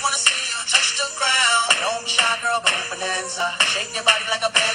wanna see you touch the ground. Don't be shy, girl, go bonanza. Shake your body like a